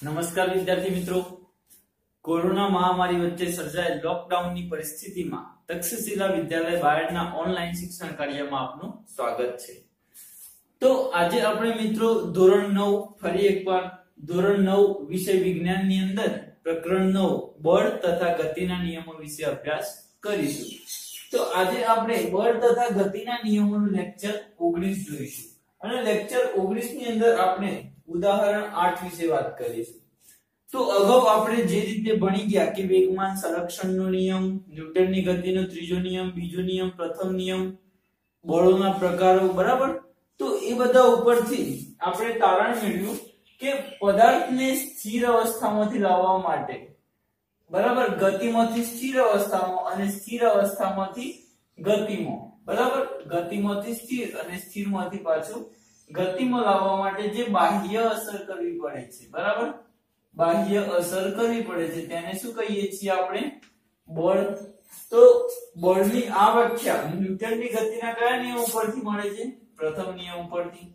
નમસ્કાર વિદ્યાર્થી મિત્રો, કોરોના મહામારી વચ્ચે સર્જાયેલ લોકડાઉનની પરિસ્થિતિમાં તક્ષશિલા વિદ્યાલય બાયડના ઓનલાઈન શિક્ષણ કાર્યમાં આપનું સ્વાગત છે। તો આજે આપણે મિત્રો ધોરણ 9 ફરી એકવાર ધોરણ 9 વિષય વિજ્ઞાનની અંદર પ્રકરણ 9 બળ તથા ગતિના નિયમો વિશે અભ્યાસ કરીશું। તો આજે આપણે બળ તથા ગતિના નિયમોનું લેક્ચર 19 જોઈશું અને લેક્ચર 19 ની અંદર આપણે ઉદાહરણ 8 વિશે વાત કરીશું। તો અગાઉ આપણે જે રીતે ભણી ગયા કે વેગમાન સંરક્ષણનો નિયમ, ન્યૂટનની ગતિનો ત્રીજો નિયમ, બીજો નિયમ, પ્રથમ નિયમ, બળોના પ્રકારો, બરાબર। તો એ બધા ઉપરથી આપણે તારણ મેળવ્યું કે પદાર્થને સ્થિર અવસ્થામાંથી લાવવા માટે, બરાબર, ગતિમાંથી સ્થિર અવસ્થામાં અને સ્થિર અવસ્થામાંથી ગતિમાં, બરાબર, ગતિમાંથી સ્થિર અને સ્થિરમાંથી પાછું ગતિમાં લાવવા માટે જે બાહ્ય અસર કરવી પડે છે, બરાબર, બાહ્ય અસર કરવી પડે છે તેને શું કહીએ છીએ આપણે? બળ। તો બળની આ વ્યાખ્યા ન્યૂટનની ગતિના કયા નિયમ ઉપરથી મળે છે? પ્રથમ નિયમ ઉપરથી।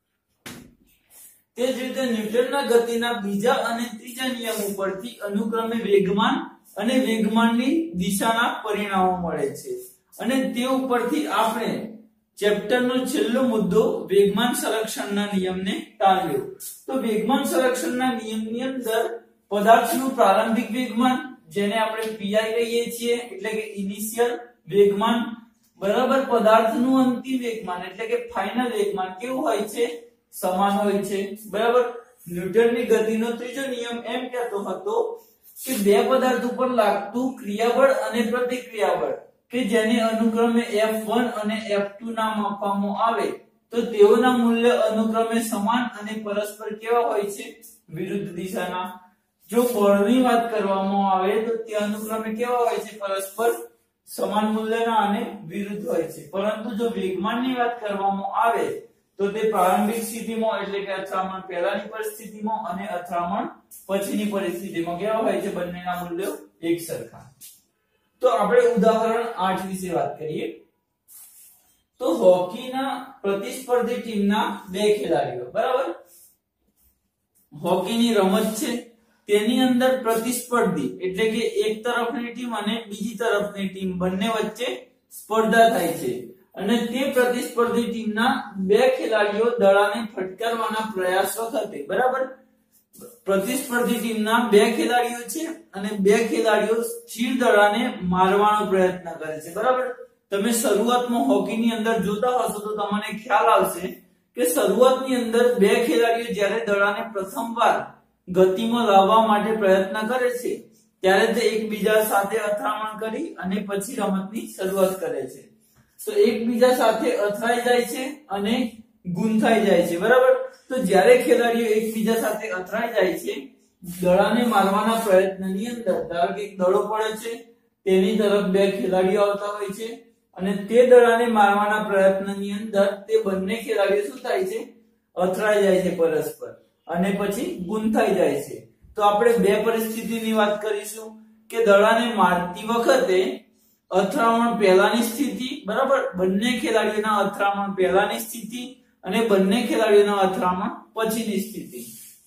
તે જ રીતે ન્યૂટનના ગતિના બીજા અને ત્રીજા નિયમ ઉપરથી અનુક્રમે વેગમાન અને વેગમાનની દિશાના પરિણામો મળે છે અને તે ઉપરથી આપણે ચેપ્ટરનો છેલ્લો મુદ્દો વેગમાન સંરક્ષણના નિયમને તારવ્યો। તો વેગમાન સંરક્ષણના નિયમની અંદર પદાર્થનું પ્રારંભિક વેગમાન, જેને આપણે pi કહીએ છીએ, એટલે કે ઇનિશિયલ વેગમાન, બરાબર, પદાર્થનું અંતિમ વેગમાન એટલે કે ફાઇનલ વેગમાન કેવું હોય છે? સમાન હોય છે, બરાબર। ન્યૂટનની ગતિનો ત્રીજો નિયમ એમ કહેતો હતો કે બે પદાર્થ ઉપર લાગતું ક્રિયાબળ અને પ્રતિક્રિયાબળ કે જેને અનુક્રમે F1 અને F2 નામ આપવામાં આવે તો તેઓના મૂલ્ય અનુક્રમે સમાન અને પરસ્પર કેવા હોય છે? વિરુદ્ધ દિશાના। જો બળની વાત કરવામાં આવે તો તે અનુક્રમે કેવા હોય છે? પરસ્પર સમાન મૂલ્યના અને વિરુદ્ધ હોય છે। પરંતુ જો વેગમાનની વાત કરવામાં આવે તો તે પ્રારંભિક સ્થિતિમાં એટલે કે અથડામણ પહેલાની પરિસ્થિતિમાં અને અથડામણ પછીની પરિસ્થિતિમાં કેવા હોય છે? બંનેના મૂલ્યો એક સરખા। તો આપણે ઉદાહરણ 8 વિશે વાત કરીએ। તો હોકીના પ્રતિસ્પર્ધી ટીમના બે ખેલાડીઓ, બરાબર, હોકીની રમત છે તેની અંદર પ્રતિસ્પર્ધી એટલે કે એક તરફની ટીમ અને બીજી તરફની ટીમ બંને વચ્ચે સ્પર્ધા થાય છે અને તે પ્રતિસ્પર્ધી ટીમના બે ખેલાડીઓ દડાને ફટકારવાના પ્રયાસ વખતે, બરાબર, પ્રતિસ્પર્ધી ટીમના બે ખેલાડીઓ છે અને બે ખેલાડીઓ સ્થિર દડાને મારવાનો પ્રયત્ન કરે છે, બરાબર। તમે શરૂઆતમાં હોકીની અંદર જોતા હશો તો તમને ખ્યાલ આવશે કે શરૂઆતની અંદર બે ખેલાડીઓ જ્યારે દડાને પ્રથમવાર ગતિમાં લાવવા માટે પ્રયત્ન કરે છે ત્યારે તે એકબીજા સાથે અથડામણ કરી અને પછી રમતની શરૂઆત કરે છે। તો એકબીજા સાથે અથડાઈ જાય છે અને ગૂંથાઈ જાય છે, બરાબર। તો જ્યારે ખેલાડીઓ એકબીજા સાથે અથડાઈ જાય છે, દડાને મારવાના પ્રયત્નની અંદર ધારો કે એક દડો પડે છે, તેની તરફ બે ખેલાડીઓ આવતા હોય છે અને તે દડાને મારવાના પ્રયત્નની અંદર તે બંને ખેલાડીઓ શું થાય છે? અથડાઈ જાય છે પરસ્પર અને પછી ગૂંથાઈ જાય છે। તો આપણે બે પરિસ્થિતિની વાત કરીશું કે દડાને મારતી વખતે અથડામણ પહેલાની સ્થિતિ, બરાબર, બંને ખેલાડીઓના અથડામણ પહેલાની સ્થિતિ અને બંને ખેલાડીઓના અથડામણ પછીની સ્થિતિ।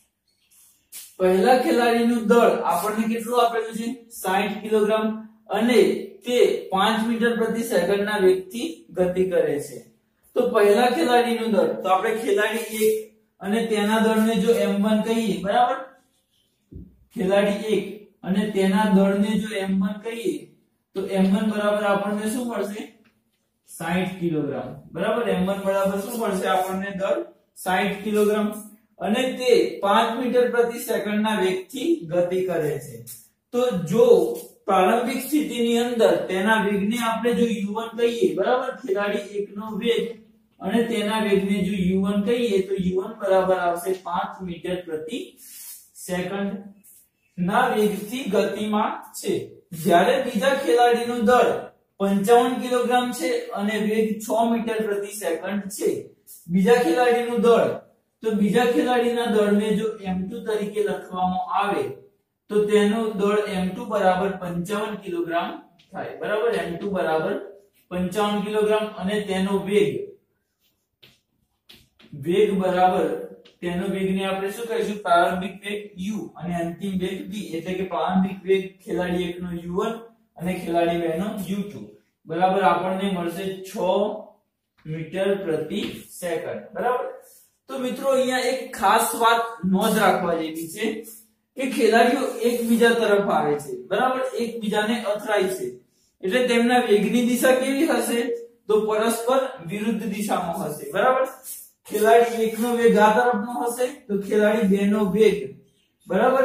પહેલા ખેલાડીનું દળ આપણને કેટલું આપેલું છે? 60 કિલોગ્રામ અને તે 5 મીટર પ્રતિ સેકન્ડના વેગથી ગતિ કરે છે। તો પહેલા ખેલાડીનું દળ, તો આપણે ખેલાડી 1 અને તેના દળને જો m1 કહીએ, બરાબર, ખેલાડી 1 અને તેના દળને જો m1 કહીએ તો m1 બરાબર આપણને શું મળશે? 60 કિલોગ્રામ, બરાબર। m1 બરાબર શું મળશે આપણને? દળ 60 કિલોગ્રામ અને તે 5 મીટર પ્રતિ સેકન્ડના વેગથી ગતિ કરે છે। તો જો પ્રારંભિક સ્થિતિની અંદર તેના વેગને આપણે જો u1 કહીએ, બરાબર, ખેલાડી 1 નો વેગ અને તેના વેગને જો u1 કહીએ તો u1 બરાબર આવશે 5 મીટર પ્રતિ સેકન્ડ ના વેગથી ગતિમાં છે। જ્યારે બીજા ખેલાડીનું દળ 55 કિલોગ્રામ છે અને વેગ 6 મીટર પ્રતિ સેકન્ડ છે, બીજા ખેલાડીનું દળ, તો બીજા ખેલાડીના દળને જો m2 તરીકે લખવામાં આવે તો તેનું દળ m2 બરાબર 55 કિલોગ્રામ થાય, બરાબર, m2 બરાબર 55 કિલોગ્રામ અને તેનો વેગ વેગ બરાબર તેનો વેગને આપણે શું કહીશું પ્રારંભિક વેગ u અને અંતિમ વેગ v એટલે કે પ્રારંભિક વેગ ખેલાડી 1 નો u1 અને ખેલાડી 2 નો u2 બરાબર આપણને મળશે 6 મીટર પ્રતિ સેકન્ડ બરાબર। તો મિત્રો અહીંયા એક ખાસ વાત નોંધ રાખવા જેવી છે કે ખેલાડીઓ એકબીજા તરફ આવે છે બરાબર, એકબીજાને અથડાય છે એટલે તેમના વેગની દિશા કેવી હશે તો પરસ્પર વિરુદ્ધ દિશામાં હશે બરાબર। ખેલાડી 1 નો વેગ આ તરફનો હશે તો ખેલાડી 2 નો વેગ બરાબર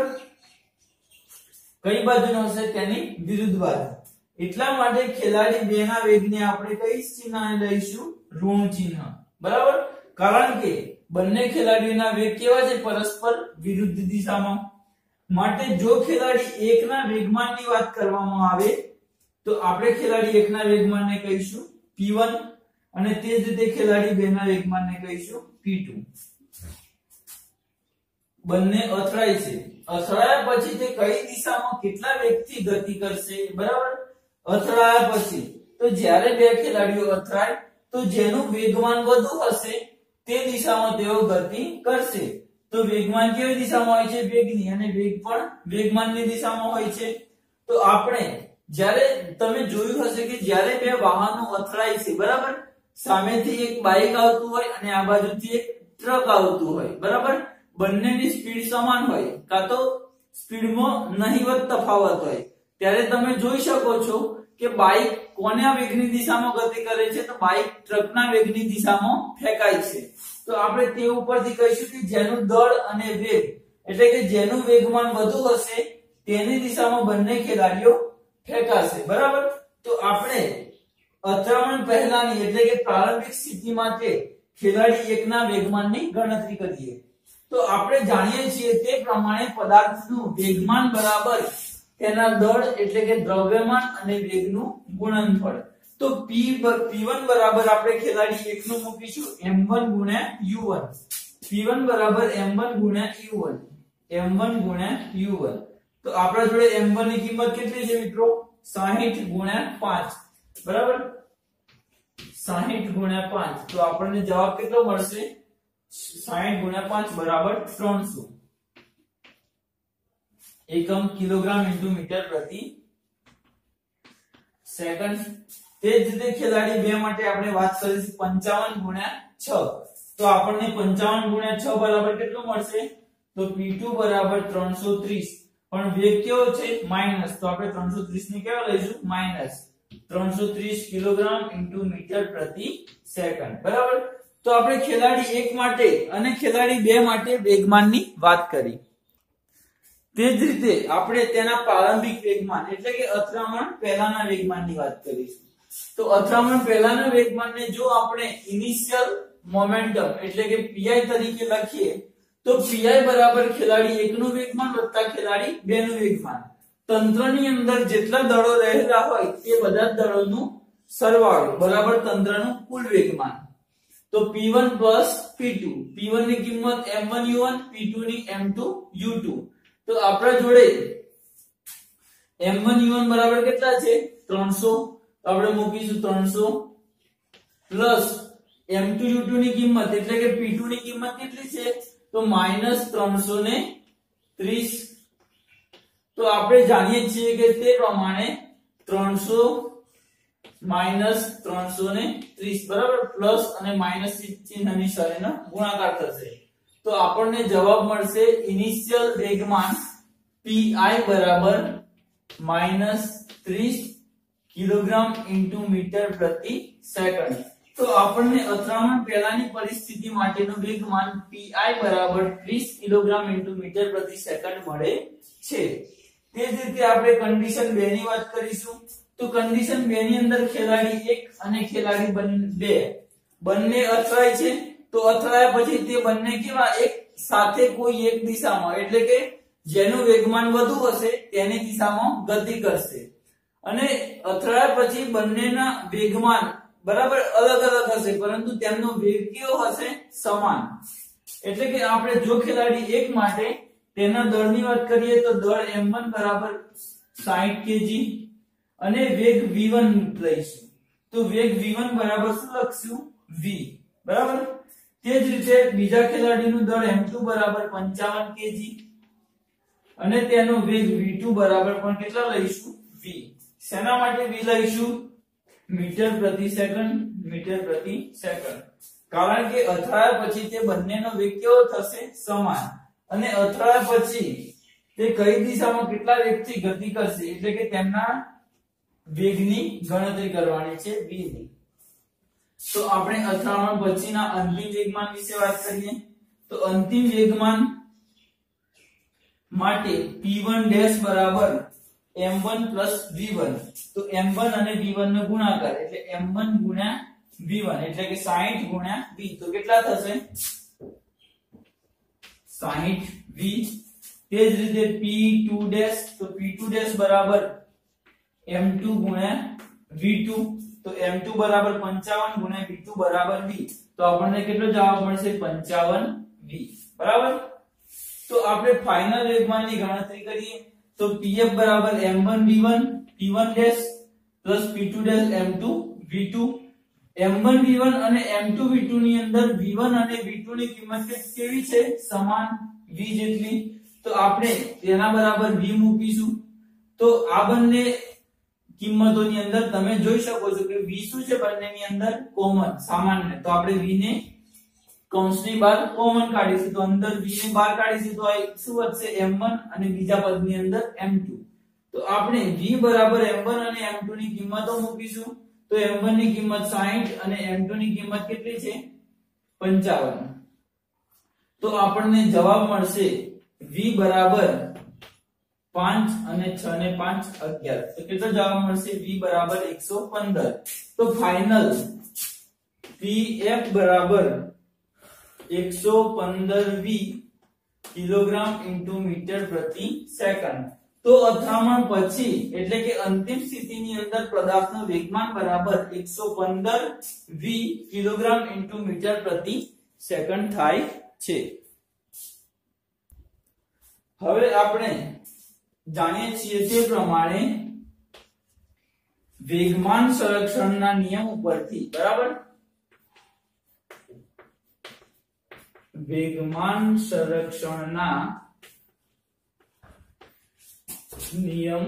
કઈ બાજુનો હશે તેની વિરુદ્ધ બાજુ। એટલા માટે ખેલાડી 2 ના વેગને આપણે કઈ ચિહ્ન લઈશું ઋણ ચિહ્ન બરાબર, કારણ કે બંને ખેલાડીઓના વેગ કેવા છે પરસ્પર વિરુદ્ધ દિશામાં। માટે જો ખેલાડી 1 ના વેગમાનની વાત કરવામાં આવે તો આપણે ખેલાડી 1 ના વેગમાનને કહીશું p1 અને તે જ રીતે ખેલાડી 2 ના વેગમાનને કહીશું p2। બંને અથડાય છે, અથડાયા પછી તે કઈ દિશામાં કેટલા વેગથી ગતિ કરશે બરાબર। અથડાયા પછી તો જ્યારે બે ખેલાડીઓ અથડાય તો જેનું વેગમાન વધુ હશે તે દિશામાં તેઓ ગતિ કરશે। તો વેગમાન કેવી દિશામાં હોય છે વેગની, અને વેગ પણ વેગમાનની દિશામાં હોય છે। તો આપણે જ્યારે તમે જોયું હશે કે જ્યારે બે વાહનો અથડાય છે બરાબર, સામેથી એક બાઇક આવતું હોય અને આ બાજુથી એક ટ્રક આવતું હોય બરાબર, બંનેની સ્પીડ સમાન હોય કાં તો સ્પીડમાં નહીવત તફાવત હોય, ત્યારે તમે જોઈ શકો છો કે બાઇક કોના વેગની દિશામાં ગતિ કરે છે તો બાઇક ટ્રકના વેગની દિશામાં ફેંકાય છે। તો આપણે તે ઉપરથી કહીશું કે જેનું દળ અને વેગ એટલે કે જેનું વેગમાન વધુ હશે તેની દિશામાં બંને ખેલાડીઓ ફેંકાશે બરાબર। તો આપણે અથડામણ પહેલાની એટલે કે પ્રારંભિક સ્થિતિ માટે ખેલાડી 1 ના વેગમાનની ગણતરી કરીએ તો આપણે જાણીએ છીએ તે પ્રમાણે પદાર્થનું વેગમાન બરાબર તેના દળ એટલે કે દ્રવ્યમાન અને વેગનું ગુણનફળ। તો p1 બરાબર આપણે ખેલાડી 1 નું મૂકીશું m1 * u1, p1 બરાબર m1 * u1, m1 * u1। તો આપણા જોડે m1 ની કિંમત કેટલી છે મિત્રો 60 * 5 બરાબર, 60 * 5 તો આપણને જવાબ કેટલો મળશે 60 * 5 બરાબર 300 એકમ કિલોગ્રામ * મીટર પ્રતિ સેકન્ડ। તે જ રીતે ખેલાડી 2 માટે આપણે વાત કરીશું 55 * 6 તો આપણને 55 * 6 બરાબર કેટલું મળશે તો p2 બરાબર 330, પણ વેગ કેવો છે માઈનસ, તો આપણે 330 ને કેવા લઈશું માઈનસ 330 કિલોગ્રામ * મીટર પ્રતિ સેકન્ડ બરાબર। તો આપણે ખેલાડી 1 માટે અને ખેલાડી 2 માટે વેગમાનની વાત કરી। તે જ રીતે આપણે તેના પ્રારંભિક વેગમાન એટલે કે અથડામણ પહેલાના વેગમાનની વાત કરીશું। તો અથડામણ પહેલાના વેગમાનને જો આપણે ઇનિશિયલ મોમેન્ટમ એટલે કે pi તરીકે લખીએ તો pi બરાબર ખેલાડી 1 નું વેગમાન વત્તા ખેલાડી 2 નું વેગમાન। તંત્રની અંદર જેટલા દળો રહેલા હોય તે બધા દળોનું સરવાળો બરાબર તંત્રનું કુલ વેગમાન। તો p1 + p2, p1 ની કિંમત m1 u1, p2 ની m2 u2। તો આપણા જોડે m1 u1 બરાબર કેટલા છે 300, તો આપણે મૂકીશું 300 પ્લસ m2 u2 ની કિંમત એટલે કે p2 ની કિંમત કેટલી છે તો -330। તો આપણે જાણીએ છીએ કે તે પ્રમાણે 300 - 330 બરાબર, પ્લસ અને માઈનસ ચિહ્નની સાથેનો ગુણાકાર થશે તો આપણને જવાબ મળશે ઇનિશિયલ વેગમાન pi બરાબર -30 કિલોગ્રામ * મીટર પ્રતિ સેકન્ડ। તો આપણને અથડામણ પહેલાની પરિસ્થિતિ માટેનું વેગમાન pi બરાબર 30 કિલોગ્રામ * મીટર પ્રતિ સેકન્ડ મળે છે। તે જ રીતે આપણે કન્ડિશન 2 ની વાત કરીશું। તો કન્ડિશન 2 ની અંદર ખેલાડી 1 અને ખેલાડી 2 બંને અથડાય છે, તો અથડાયા પછી તે બંને કેવા એક સાથે કોઈ એક દિશામાં એટલે કે જેનું વેગમાન વધુ હશે તેની દિશામાં ગતિ કરશે, અને અથડાયા પછી બંનેના વેગમાન બરાબર અલગ અલગ હશે પરંતુ તેમનો વેગ કેવો હશે સમાન। એટલે કે આપણે જો ખેલાડી 1 માટે તેના દળની વાત કરીએ તો દળ m1 બરાબર 60 kg અને વેગ v1 લઈશું। તો વેગ v1 બરાબર શું લખશું v બરાબર। તે જ રીતે બીજા ખેલાડીનું દળ m2 બરાબર 55 kg અને તેનો વેગ v2 બરાબર પણ કેટલા લઈશું v. શેના માટે v લઈશું? મીટર પ્રતિ સેકન્ડ. કારણ કે અથડાયા પછી તે બંનેનો વેગ કેવો થશે? સમાન. અને અથડાયા પછી તે કઈ દિશામાં કેટલા વેગથી ગતિ કરશે એટલે કે તેમના વેગની ગણતરી કરવાની છે v ની. તો આપણે અથડામણ પછીના અંતિમ વેગમાન વિશે વાત કરીએ. તો અંતિમ વેગમાન માટે p1' બરાબર m1 v1. તો m1 અને v1 નો ગુણાકાર એટલે m1 ગુણ્યા v1 એટલે કે 60 ગુણ્યા v. તો કેટલા થશે? 60v. તે જ રીતે p2' તો p2' બરાબર m2 ગુણ્યા v2. તો m2 બરાબર 55 ગુણ્યા v2 બરાબર v. તો આપણને કેટલો જવાબ મળશે? 55v. બરાબર. તો આપણે ફાઇનલ વેગમાનની ગણતરી કરીએ તો pf બરાબર m1 v1 p1' p2' m2 v2. m1 v1 અને m2 v2 ની અંદર v1 અને v2 ની કિંમત કેવી છે? સમાન, v જેટલી. તો આપણે તેના બરાબર v મૂકીશું. તો આ બંને કિંમતોની અંદર તમે જોઈ શકો છો કે v શું છે? બંનેની અંદર કોમન, સામાન્ય. તો આપણે v ને કૌંસની બહાર કોમન કાઢીશું. તો અંદર v ને બહાર કાઢીશું તો આ શું વધશે? m1 અને બીજા પદની અંદર m2. તો આપણે v બરાબર m1 અને m2 ની કિંમતો મૂકીશું. તો m1 ની કિંમત 60 અને m2 ની કિંમત કેટલી છે? 55. તો આપણને જવાબ મળશે v બરાબર 5 અને 6 ને 5 11. તો કેટલો જવાબ મળશે? v બરાબર 115. તો ફાઇનલ pf બરાબર 115v કિલોગ્રામ ઇન્ટુ મીટર પ્રતિ સેકન્ડ. તો અથડામણ પછી એટલે કે અંતિમ સ્થિતિની અંદર પદાર્થનો વેગમાન બરાબર 115v કિલોગ્રામ ઇન્ટુ મીટર પ્રતિ સેકન્ડ થાય છે. હવે આપણે જાણીએ છીએ તે પ્રમાણે વેગમાન સંરક્ષણના નિયમ ઉપરથી, બરાબર, વેગમાન સંરક્ષણના નિયમ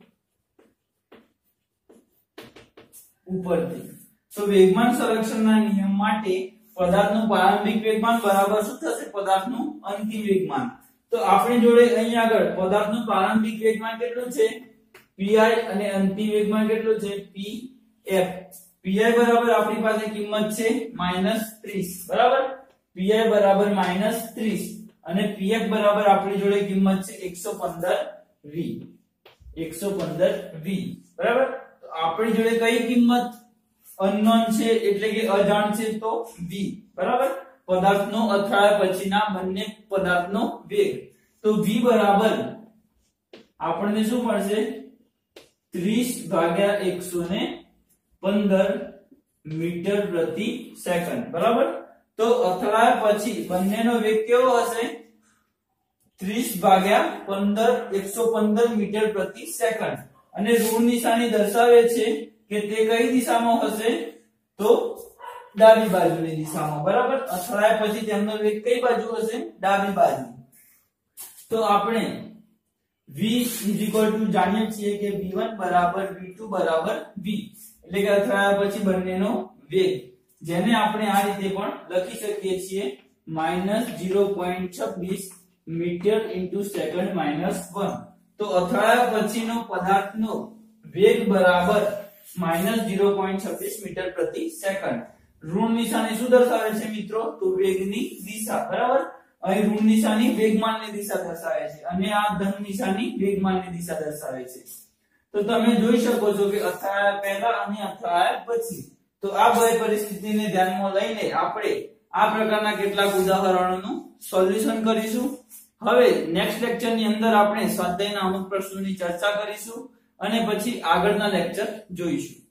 ઉપરથી. તો વેગમાન સંરક્ષણના નિયમ માટે પદાર્થનું પ્રારંભિક વેગમાન બરાબર શું થશે? પદાર્થનું અંતિમ વેગમાન. તો આપણી જોડે અહીં આગળ પદાર્થનું પ્રારંભિક વેગમાન કેટલું છે? pi અને અંતિમ વેગમાન કેટલું છે? pf. pi બરાબર આપણી પાસે કિંમત છે -30, બરાબર. pi બરાબર -30 અને pf બરાબર આપણી જોડે કિંમત છે 115v. 115v, બરાબર. તો આપણી જોડે કઈ કિંમત અનનોન છે એટલે કે અજાણ છે? તો v, બરાબર. પદાર્થનો અથડાયા પછીના બંને પદાર્થનો વેગ. તો v બરાબર આપણને શું મળશે? 30/115 મીટર પ્રતિ સેકન્ડ, બરાબર. તો અથડાયા પછી બંનેનો વેગ કેવો હશે? 30/115 મીટર પ્રતિ સેકન્ડ. અને ઋણ નિશાની દર્શાવે છે કે તે કઈ દિશામાં હશે? તો ડાબી બાજુની દિશામાં, બરાબર. અથડાયા પછી તેમનો વેગ કઈ બાજુ હશે? ડાબી બાજુ. તો આપણે v જાણીએ છીએ કે v1 બરાબર v2 બરાબર v. એટલે કે અથડાયા પછી બંનેનો વેગ, જેને આપણે આ રીતે પણ લખી શકીએ છીએ -0.26 મીટર ઇન્ટુ સેકન્ડ -1. તો અથડાયા પછીનો પદાર્થનો વેગ બરાબર -0.26 મીટર પ્રતિ સેકન્ડ. ઋણ નિશાની શું દર્શાવે છે મિત્રો? તો વેગની દિશા, બરાબર. અહીં ઋણ નિશાની વેગમાનની દિશા દર્શાવે છે અને આ ધન નિશાની વેગમાનની દિશા દર્શાવે છે. તો તમે જોઈ શકો છો કે અથડાયા પહેલા અને અથડાયા પછી. તો આ બે પરિસ્થિતિને ધ્યાનમાં લઈને આપણે આ પ્રકારના કેટલાક ઉદાહરણોનું સોલ્યુશન કરીશું. હવે નેક્સ્ટ લેક્ચરની અંદર આપણે સ્વાધ્યાયના અમુક પ્રશ્નોની ચર્ચા કરીશું અને પછી આગળના લેક્ચર જોઈશું.